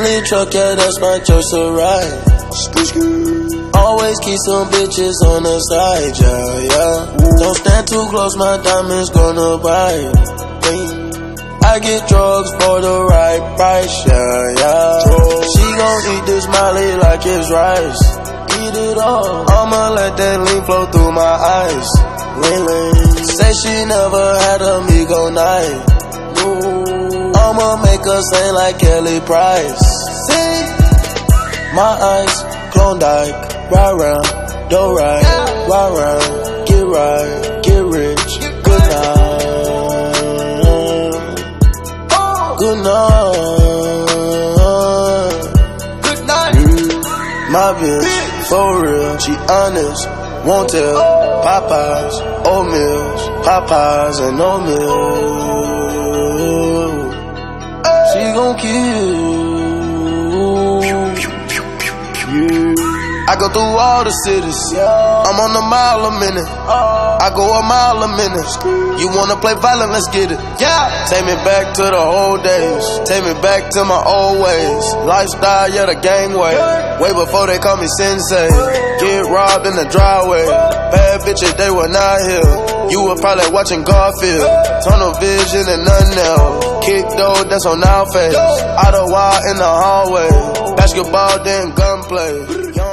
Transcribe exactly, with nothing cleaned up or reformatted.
Bentley truck, yeah, that's my choice to ride. Always keep some bitches on the side, yeah, yeah. Don't stand too close, my diamonds gonna bite. I get drugs for the right price, yeah, yeah. She gon' eat this Molly like it's rice. Eat it all. I'ma let that lean flow through my eyes. Lean, lean. Say she never had a Migo night. I'ma make her sing like Kelly Price. Sing. My eyes, Klondike, ride round, don't ride, ride round, get right, get rich, good night, good night, good night. Mm, my bitch, for real, she honest, won't tell. Popeyes, oatmeal, Popeyes and oatmeal. She gon' kill. I go through all the cities. I'm on a mile a minute. I go a mile a minute. You wanna play violent? Let's get it. Yeah. Take me back to the old days. Take me back to my old ways. Lifestyle, yeah, the gang way. Way before they call me sensei. Get robbed in the driveway. Bad bitches, they were not here. You were probably watching Garfield. Tunnel vision and nothing else. Kick though, that's on our face. Out of wild in the hallway. Basketball, then gunplay.